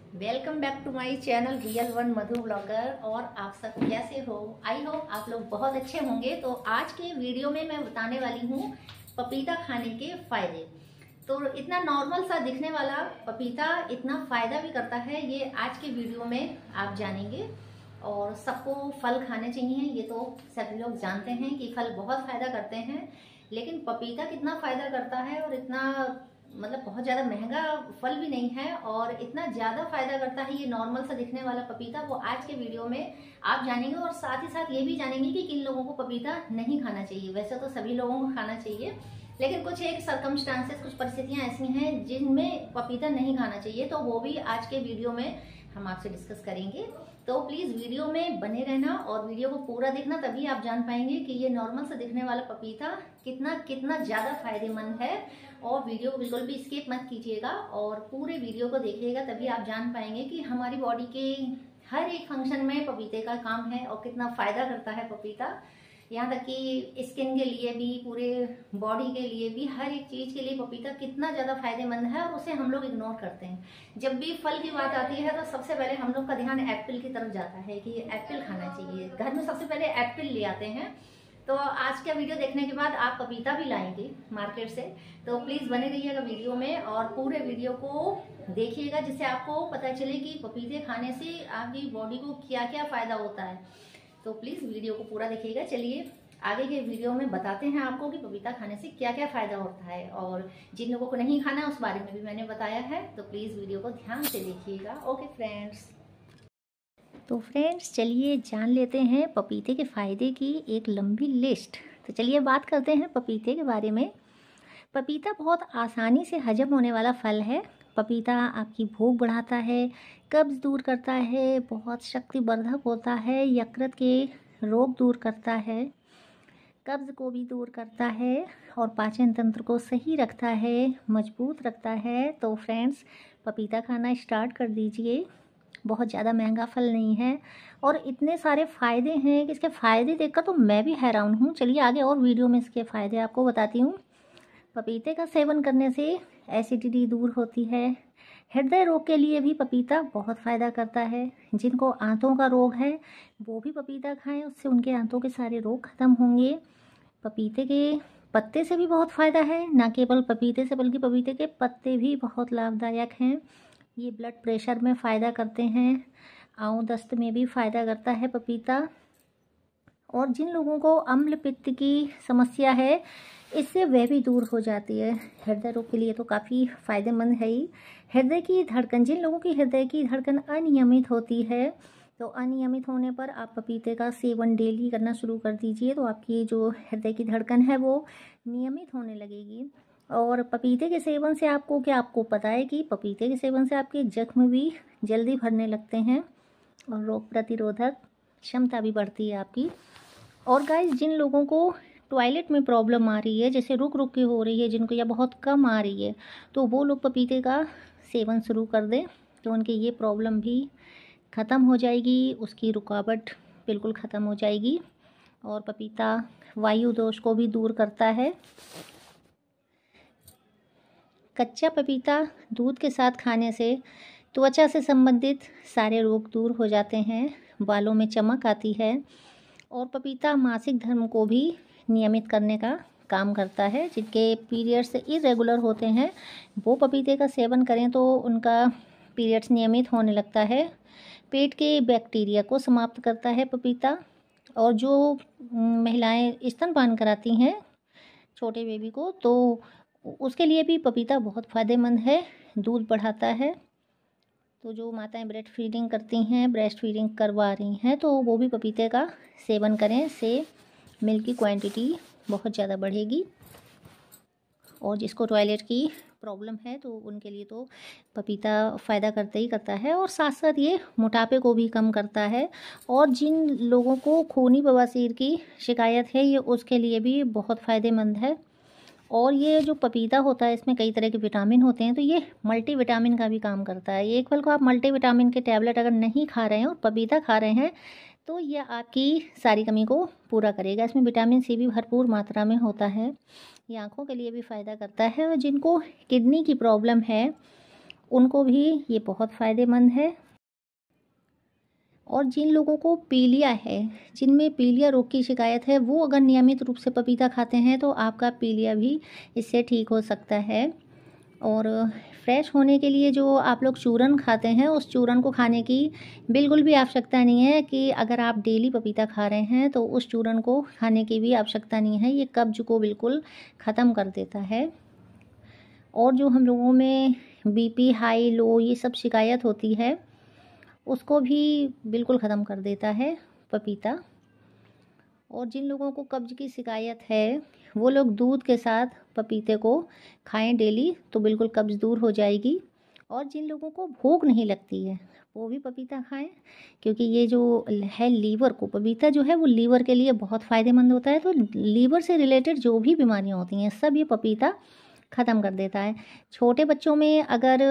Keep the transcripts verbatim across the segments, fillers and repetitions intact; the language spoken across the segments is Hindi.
Welcome back to my channel real one Madhu blogger. और आप सब कैसे हो? आई होप आप लोग बहुत अच्छे होंगे। तो आज के वीडियो में मैं बताने वाली हूँ पपीता खाने के फायदे। तो इतना नॉर्मल सा दिखने वाला पपीता इतना फायदा भी करता है, ये आज के वीडियो में आप जानेंगे। और सबको फल खाने चाहिए, ये तो सभी लोग जानते हैं कि फल बहुत फायदा करते हैं। लेकिन पपीता कितना फायदा करता है और इतना मतलब बहुत ज़्यादा महंगा फल भी नहीं है और इतना ज़्यादा फायदा करता है ये नॉर्मल सा दिखने वाला पपीता, वो आज के वीडियो में आप जानेंगे। और साथ ही साथ ये भी जानेंगे कि किन लोगों को पपीता नहीं खाना चाहिए। वैसे तो सभी लोगों को खाना चाहिए, लेकिन कुछ एक सर्कमस्टांसेस, कुछ परिस्थितियां ऐसी हैं जिनमें पपीता नहीं खाना चाहिए, तो वो भी आज के वीडियो में हम आपसे डिस्कस करेंगे। तो प्लीज़ वीडियो में बने रहना और वीडियो को पूरा देखना, तभी आप जान पाएंगे कि ये नॉर्मल से दिखने वाला पपीता कितना कितना ज़्यादा फायदेमंद है। और वीडियो को बिल्कुल भी स्किप मत कीजिएगा और पूरे वीडियो को देखिएगा, तभी आप जान पाएंगे कि हमारी बॉडी के हर एक फंक्शन में पपीते का काम है और कितना फ़ायदा करता है पपीता। यहाँ तक कि स्किन के लिए भी, पूरे बॉडी के लिए भी, हर एक चीज़ के लिए पपीता कितना ज़्यादा फायदेमंद है और उसे हम लोग इग्नोर करते हैं। जब भी फल की बात आती है तो सबसे पहले हम लोग का ध्यान एप्पल की तरफ जाता है कि एप्पल खाना चाहिए। घर में सबसे पहले एप्पल ले आते हैं। तो आज का वीडियो देखने के बाद आप पपीता भी लाएंगे मार्केट से। तो प्लीज़ बने रहिएगा वीडियो में और पूरे वीडियो को देखिएगा, जिससे आपको पता चले कि पपीते खाने से आपकी बॉडी को क्या क्या फ़ायदा होता है। तो प्लीज़ वीडियो को पूरा देखिएगा। चलिए आगे के वीडियो में बताते हैं आपको कि पपीता खाने से क्या क्या फ़ायदा होता है, और जिन लोगों को नहीं खाना उस बारे में भी मैंने बताया है। तो प्लीज़ वीडियो को ध्यान से देखिएगा। ओके फ्रेंड्स, तो फ्रेंड्स चलिए जान लेते हैं पपीते के फ़ायदे की एक लंबी लिस्ट। तो चलिए बात करते हैं पपीते के बारे में। पपीता बहुत आसानी से हजम होने वाला फल है। पपीता आपकी भूख बढ़ाता है, कब्ज़ दूर करता है, बहुत शक्तिवर्धक होता है, यकृत के रोग दूर करता है, कब्ज़ को भी दूर करता है और पाचन तंत्र को सही रखता है, मजबूत रखता है। तो फ्रेंड्स पपीता खाना स्टार्ट कर दीजिए। बहुत ज़्यादा महंगा फल नहीं है और इतने सारे फ़ायदे हैं कि इसके फ़ायदे देखकर तो मैं भी हैरान हूँ। चलिए आगे और वीडियो में इसके फ़ायदे आपको बताती हूँ। पपीते का सेवन करने से एसिडिटी दूर होती है। हृदय रोग के लिए भी पपीता बहुत फ़ायदा करता है। जिनको आंतों का रोग है वो भी पपीता खाएं, उससे उनके आंतों के सारे रोग ख़त्म होंगे। पपीते के पत्ते से भी बहुत फ़ायदा है, ना केवल पपीते से बल्कि पपीते के पत्ते भी बहुत लाभदायक हैं। ये ब्लड प्रेशर में फ़ायदा करते हैं, आंव दस्त में भी फ़ायदा करता है पपीता। और जिन लोगों को अम्ल पित्त की समस्या है इससे वह भी दूर हो जाती है। हृदय रोग के लिए तो काफ़ी फ़ायदेमंद है ही। हृदय की धड़कन, जिन लोगों की हृदय की धड़कन अनियमित होती है, तो अनियमित होने पर आप पपीते का सेवन डेली करना शुरू कर दीजिए, तो आपकी जो हृदय की धड़कन है वो नियमित होने लगेगी। और पपीते के सेवन से आपको क्या आपको पता है कि पपीते के सेवन से आपके जख्म भी जल्दी भरने लगते हैं और रोग प्रतिरोधक क्षमता भी बढ़ती है आपकी। और गाइस, जिन लोगों को टॉयलेट में प्रॉब्लम आ रही है, जैसे रुक रुक के हो रही है जिनको, या बहुत कम आ रही है, तो वो लोग पपीते का सेवन शुरू कर दें तो उनकी ये प्रॉब्लम भी ख़त्म हो जाएगी, उसकी रुकावट बिल्कुल ख़त्म हो जाएगी। और पपीता वायु दोष को भी दूर करता है। कच्चा पपीता दूध के साथ खाने से त्वचा से संबंधित सारे रोग दूर हो जाते हैं, बालों में चमक आती है। और पपीता मासिक धर्म को भी नियमित करने का काम करता है। जिनके पीरियड्स इरेगुलर होते हैं वो पपीते का सेवन करें तो उनका पीरियड्स नियमित होने लगता है। पेट के बैक्टीरिया को समाप्त करता है पपीता। और जो महिलाएं स्तनपान कराती हैं छोटे बेबी को, तो उसके लिए भी पपीता बहुत फ़ायदेमंद है, दूध बढ़ाता है। तो जो माताएं ब्रेस्ट फीडिंग करती हैं, ब्रेस्ट फीडिंग करवा रही हैं, तो वो भी पपीते का सेवन करें, से मिल्क की क्वांटिटी बहुत ज़्यादा बढ़ेगी। और जिसको टॉयलेट की प्रॉब्लम है तो उनके लिए तो पपीता फ़ायदा करता ही करता है। और साथ साथ ये मोटापे को भी कम करता है। और जिन लोगों को खूनी बवासीर की शिकायत है, ये उसके लिए भी बहुत फ़ायदेमंद है। और ये जो पपीता होता है इसमें कई तरह के विटामिन होते हैं, तो ये मल्टी विटामिन का भी काम करता है। एक फल को आप मल्टी विटामिन के टैबलेट अगर नहीं खा रहे हैं और पपीता खा रहे हैं तो ये आपकी सारी कमी को पूरा करेगा। इसमें विटामिन सी भी भरपूर मात्रा में होता है। ये आँखों के लिए भी फ़ायदा करता है। और जिनको किडनी की प्रॉब्लम है उनको भी ये बहुत फ़ायदेमंद है। और जिन लोगों को पीलिया है, जिनमें पीलिया रोग की शिकायत है, वो अगर नियमित रूप से पपीता खाते हैं तो आपका पीलिया भी इससे ठीक हो सकता है। और फ्रेश होने के लिए जो आप लोग चूरन खाते हैं, उस चूरन को खाने की बिल्कुल भी आवश्यकता नहीं है कि अगर आप डेली पपीता खा रहे हैं तो उस चूरन को खाने की भी आवश्यकता नहीं है। ये कब्ज को बिल्कुल ख़त्म कर देता है। और जो हम लोगों में बीपी हाई लो ये सब शिकायत होती है, उसको भी बिल्कुल ख़त्म कर देता है पपीता। और जिन लोगों को कब्ज की शिकायत है, वो लोग दूध के साथ पपीते को खाएं डेली, तो बिल्कुल कब्ज दूर हो जाएगी। और जिन लोगों को भूख नहीं लगती है, वो भी पपीता खाएं, क्योंकि ये जो है लीवर को, पपीता जो है वो लीवर के लिए बहुत फ़ायदेमंद होता है। तो लीवर से रिलेटेड जो भी बीमारियां होती हैं, सब ये पपीता ख़त्म कर देता है। छोटे बच्चों में अगर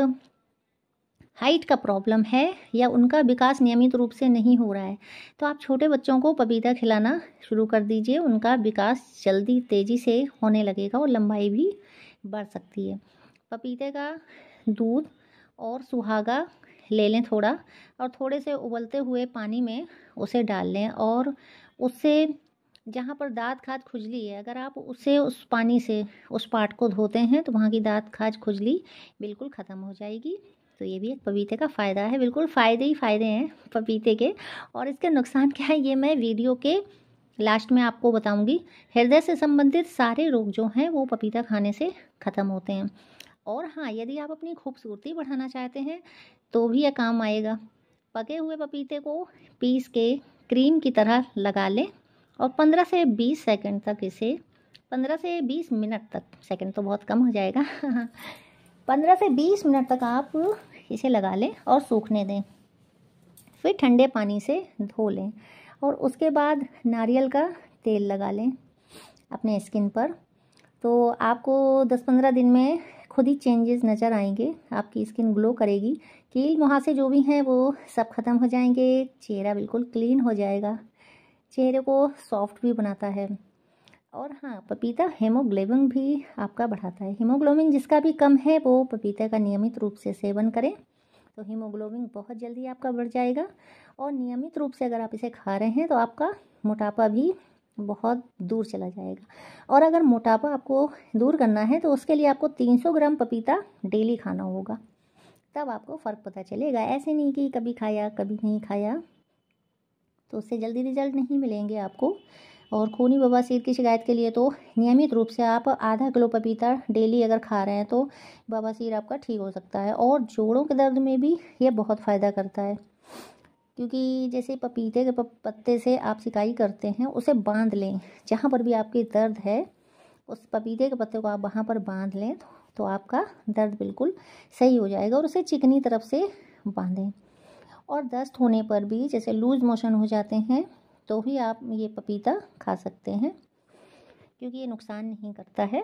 हाइट का प्रॉब्लम है या उनका विकास नियमित रूप से नहीं हो रहा है, तो आप छोटे बच्चों को पपीता खिलाना शुरू कर दीजिए। उनका विकास जल्दी तेज़ी से होने लगेगा और लंबाई भी बढ़ सकती है। पपीते का दूध और सुहागा ले लें थोड़ा, और थोड़े से उबलते हुए पानी में उसे डाल लें, और उससे जहाँ पर दाँत खाज खुजली है, अगर आप उससे उस पानी से उस पार्ट को धोते हैं तो वहाँ की दाँत खाज खुजली बिल्कुल ख़त्म हो जाएगी। तो ये भी एक पपीते का फ़ायदा है। बिल्कुल फ़ायदे ही फ़ायदे हैं पपीते के। और इसके नुकसान क्या है, ये मैं वीडियो के लास्ट में आपको बताऊंगी। हृदय से संबंधित सारे रोग जो हैं वो पपीता खाने से ख़त्म होते हैं। और हाँ, यदि आप अपनी खूबसूरती बढ़ाना चाहते हैं तो भी यह काम आएगा। पके हुए पपीते को पीस के क्रीम की तरह लगा लें, और पंद्रह से बीस सेकंड तक इसे, पंद्रह से बीस मिनट तक, सेकंड तो बहुत कम हो जाएगा पंद्रह से बीस मिनट तक आप इसे लगा लें और सूखने दें। फिर ठंडे पानी से धो लें, और उसके बाद नारियल का तेल लगा लें अपने स्किन पर। तो आपको दस पंद्रह दिन में खुद ही चेंजेस नज़र आएंगे, आपकी स्किन ग्लो करेगी, कील मुहासे जो भी हैं वो सब ख़त्म हो जाएंगे, चेहरा बिल्कुल क्लीन हो जाएगा, चेहरे को सॉफ्ट भी बनाता है। और हाँ, पपीता हीमोग्लोबिन भी आपका बढ़ाता है। हीमोग्लोबिन जिसका भी कम है वो पपीते का नियमित रूप से सेवन करें, तो हीमोग्लोबिन बहुत जल्दी आपका बढ़ जाएगा। और नियमित रूप से अगर आप इसे खा रहे हैं तो आपका मोटापा भी बहुत दूर चला जाएगा। और अगर मोटापा आपको दूर करना है तो उसके लिए आपको तीन सौ ग्राम पपीता डेली खाना होगा, तब आपको फ़र्क पता चलेगा। ऐसे नहीं कि कभी खाया कभी नहीं खाया, तो उससे जल्दी रिजल्ट नहीं मिलेंगे आपको। और खूनी बवासीर की शिकायत के लिए तो नियमित रूप से आप आधा किलो पपीता डेली अगर खा रहे हैं तो बवासीर आपका ठीक हो सकता है। और जोड़ों के दर्द में भी ये बहुत फ़ायदा करता है, क्योंकि जैसे पपीते के पत्ते से आप सिकाई करते हैं, उसे बांध लें, जहाँ पर भी आपके दर्द है उस पपीते के पत्ते को आप वहाँ पर बांध लें तो, तो आपका दर्द बिल्कुल सही हो जाएगा। और उसे चिकनी तरफ से बांधें। और दस्त होने पर भी, जैसे लूज मोशन हो जाते हैं, तो भी आप ये पपीता खा सकते हैं, क्योंकि ये नुकसान नहीं करता है।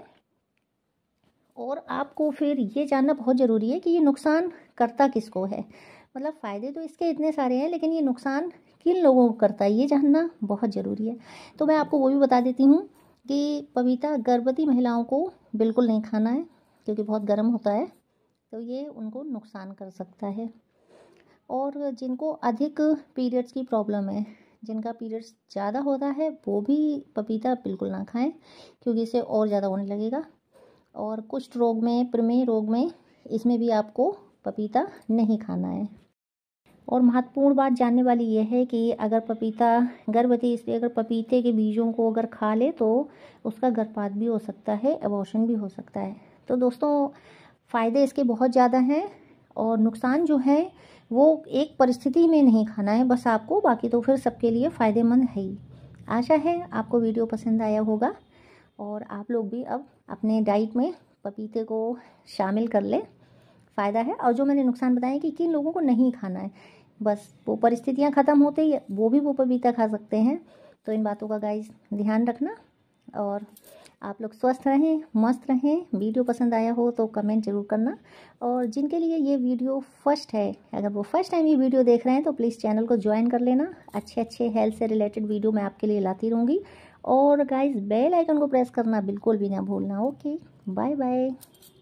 और आपको फिर ये जानना बहुत ज़रूरी है कि ये नुकसान करता किसको है। मतलब फ़ायदे तो इसके इतने सारे हैं, लेकिन ये नुकसान किन लोगों को करता है ये जानना बहुत ज़रूरी है। तो मैं आपको वो भी बता देती हूँ कि पपीता गर्भवती महिलाओं को बिल्कुल नहीं खाना है, क्योंकि बहुत गर्म होता है, तो ये उनको नुकसान कर सकता है। और जिनको अधिक पीरियड्स की प्रॉब्लम है, जिनका पीरियड्स ज़्यादा होता है, वो भी पपीता बिल्कुल ना खाएं, क्योंकि इससे और ज़्यादा होने लगेगा। और कुष्ठ रोग में, प्रमेह रोग में, इसमें भी आपको पपीता नहीं खाना है। और महत्वपूर्ण बात जानने वाली यह है कि अगर पपीता गर्भवती स्त्री अगर पपीते के बीजों को अगर खा ले तो उसका गर्भपात भी हो सकता है, अबॉर्शन भी हो सकता है। तो दोस्तों, फ़ायदे इसके बहुत ज़्यादा हैं, और नुकसान जो है वो एक परिस्थिति में नहीं खाना है बस आपको, बाकी तो फिर सबके लिए फ़ायदेमंद है ही। आशा है आपको वीडियो पसंद आया होगा, और आप लोग भी अब अपने डाइट में पपीते को शामिल कर लें, फ़ायदा है। और जो मैंने नुकसान बताए कि किन लोगों को नहीं खाना है, बस वो परिस्थितियाँ ख़त्म होते ही वो भी वो पपीता खा सकते हैं। तो इन बातों का गाइस ध्यान रखना, और आप लोग स्वस्थ रहें, मस्त रहें। वीडियो पसंद आया हो तो कमेंट ज़रूर करना। और जिनके लिए ये वीडियो फर्स्ट है, अगर वो फर्स्ट टाइम ये वीडियो देख रहे हैं तो प्लीज़ चैनल को ज्वाइन कर लेना। अच्छे अच्छे हेल्थ से रिलेटेड वीडियो मैं आपके लिए लाती रहूँगी। और गाइस, बेल आइकन को प्रेस करना बिल्कुल भी ना भूलना। Okay, bye bye.